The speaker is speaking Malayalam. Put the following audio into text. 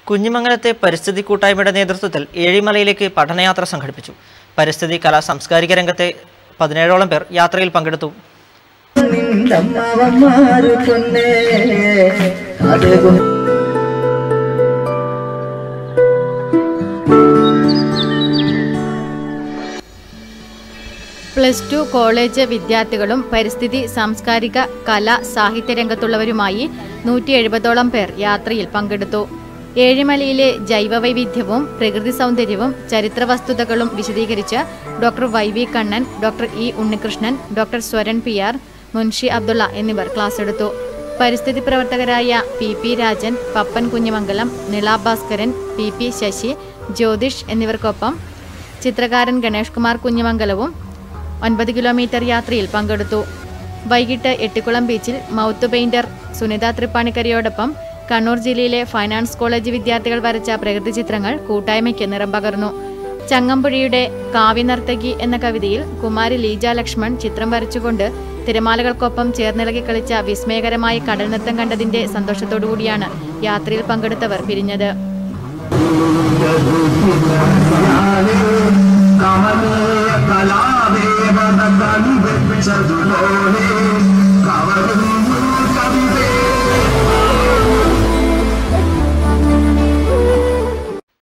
കുഞ്ഞിമംഗലത്തെ പരിസ്ഥിതി കൂട്ടായ്മയുടെ നേതൃത്വത്തിൽ ഏഴിമലയിലേക്ക് പഠനയാത്ര സംഘടിപ്പിച്ചു. പരിസ്ഥിതി കലാ സാംസ്കാരിക രംഗത്തെ 17ഓളം പേർ യാത്രയിൽ പങ്കെടുത്തു. +2 കോളേജ് വിദ്യാർത്ഥികളും പരിസ്ഥിതി സാംസ്കാരിക കലാ സാഹിത്യ രംഗത്തുള്ളവരുമായി 170ഓളം പേർ യാത്രയിൽ പങ്കെടുത്തു. ഏഴിമലയിലെ ജൈവവൈവിധ്യവും പ്രകൃതി സൗന്ദര്യവും ചരിത്ര വസ്തുതകളും വിശദീകരിച്ച് doctor YV Kannan, doctor E Unnikrishnan, doctor Swaran PR, Munshi Abdulla എന്നിവർ ക്ലാസ് എടുത്തു. പരിസ്ഥിതി പ്രവർത്തകരായ PP രാജൻ, പപ്പൻ കുഞ്ഞിമംഗലം, നിള ഭാസ്കരൻ, PP ശശി, ജ്യോതിഷ് എന്നിവർക്കൊപ്പം ചിത്രകാരൻ ഗണേഷ് കുമാർ കുഞ്ഞിമംഗലവും 9 കിലോമീറ്റർ യാത്രയിൽ പങ്കെടുത്തു. വൈകിട്ട് എട്ടിക്കുളം ബീച്ചിൽ മൗത്ത് പെയിന്റർ സുനിത തൃപ്പാണിക്കരയോടൊപ്പം കണ്ണൂർ ജില്ലയിലെ ഫൈനാൻസ് കോളേജ് വിദ്യാർത്ഥികൾ വരച്ച പ്രകൃതി ചിത്രങ്ങൾ കൂട്ടായ്മയ്ക്ക് നിറം പകർന്നു. ചങ്ങമ്പുഴയുടെ കാവ്യനർത്തകി എന്ന കവിതയിൽ കുമാരി ലീജ ലക്ഷ്മൺ ചിത്രം വരച്ചുകൊണ്ട് തിരമാലകൾക്കൊപ്പം ചേർന്നിളകി കളിച്ച വിസ്മയകരമായ കടൽ നൃത്തം കണ്ടതിന്റെ സന്തോഷത്തോടുകൂടിയാണ് യാത്രയിൽ പങ്കെടുത്തവർ പിരിഞ്ഞത്. कमले कला देव दत्तन विचदुलोने